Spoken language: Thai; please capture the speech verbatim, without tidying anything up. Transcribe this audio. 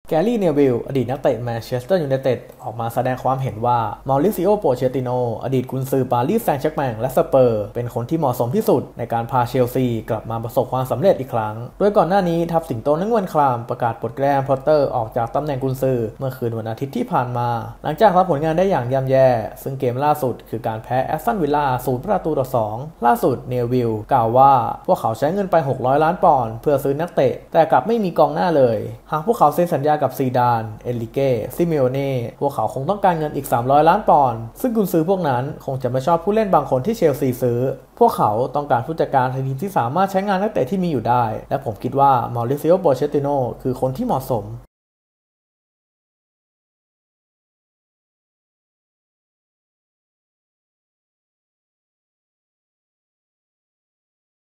แกรี่ เนวิลอดีตนักเตะแมนเชสเตอร์ยูไนเต็ดออกมาแสดงความเห็นว่ามาริซิโอ โปเชติโนอดีตกุนซือปารีสแซงต์แชร์แมงและสเปอร์เป็นคนที่เหมาะสมที่สุดในการพาเชลซีกลับมาประสบความสำเร็จอีกครั้งโดยก่อนหน้านี้ทัพสิงโตนักวันครามประกาศปลดแกรมพอตเตอร์ออกจากตำแหน่งกุนซือเมื่อคืนวันอาทิตย์ที่ผ่านมาหลังจากทำผลงานได้อย่างย่ำแย่ซึ่งเกมล่าสุดคือการแพ้แอสตันวิลล่าศูนย์ประตูต่อสองล่าสุดเนวิลกล่าวว่าพวกเขาใช้เงินไปหกร้อยล้านปอนด์เพื่อซื้อนักเตะแต่กลับไม่มีกองหน้าเลยหากพวกเขาเซ็นสัญญากับซีดานเอลิเก้ซิเมโอเน่พวกเขาคงต้องการเงินอีกสามร้อยล้านปอนด์ซึ่งกุนซือพวกนั้นคงจะไม่ชอบผู้เล่นบางคนที่เชลซีซื้อพวกเขาต้องการผู้จัดการทีมที่สามารถใช้งานนักเตะที่มีอยู่ได้และผมคิดว่ามาริซิโอ โปเชติโนคือคนที่เหมาะสม